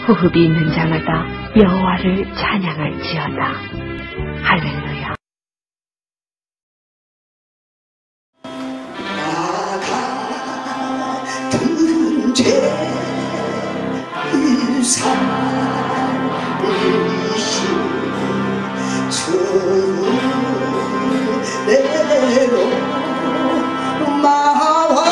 호흡이 있는 자마다 여호와를 찬양할지어다. 할렐루야. 같은 죄 살리시 주내로 마와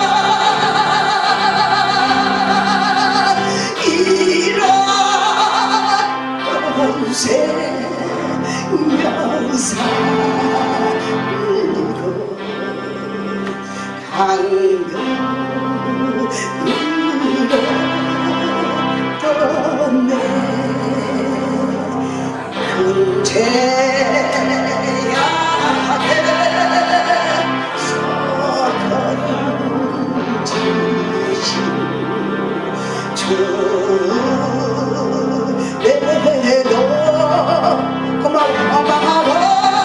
이런 생명사로 강금으로 떠내 금제야게 서건지시 주내로 고마워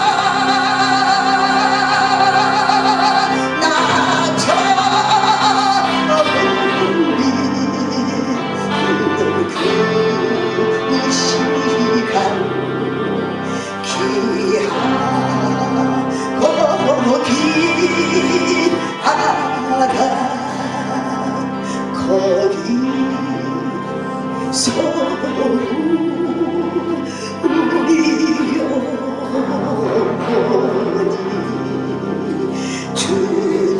거기서 우리 영원히 주지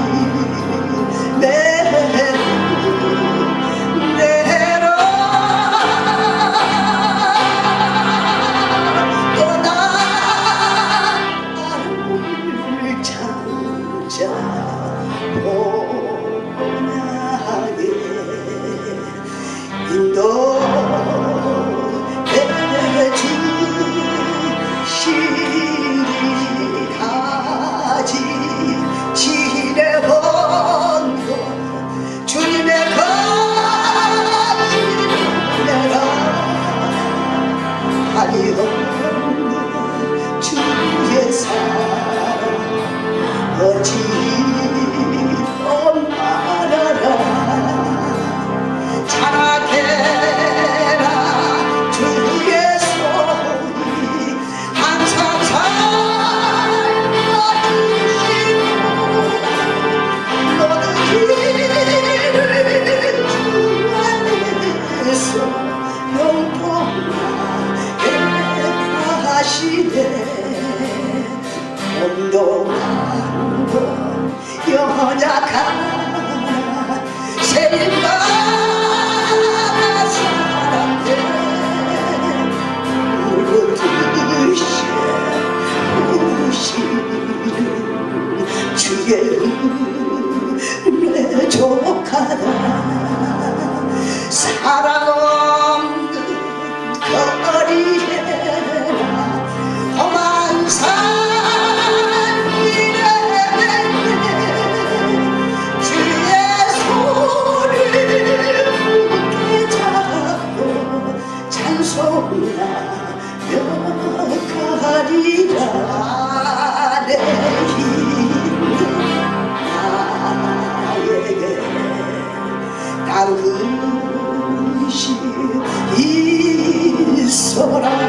내로 떠나를 찾아 인도해 주시리까지 지내본 주님의 거짓 내가 아니 없는 주의 사랑 어찌 말아라 자라게라 주의 손이 항상 살아주시고 모든 길을 주 안에서 영원하게 하시네 온도하고 연약한 세인마다 사람들 우시는 주의 은혜 족하다 사랑 없는 거리에나 험한 산 명하리라 내 힘 나에게 당근시 있어라